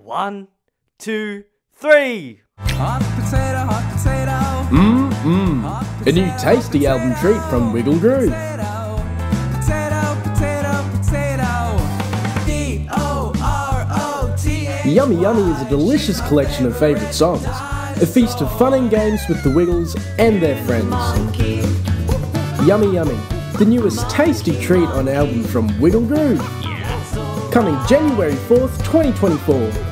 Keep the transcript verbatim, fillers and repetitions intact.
One, two, three. Hot potato, hot potato. Mmm-mmm. A new tasty album treat from Wiggle Groove. Potato, potato, potato. D O R O T A. Yummy Yummy is a delicious collection of favourite songs. A feast of fun and games with the Wiggles and their friends. Yummy Yummy, the newest tasty treat on album from Wiggle Groove. Coming January fourth, twenty twenty-four.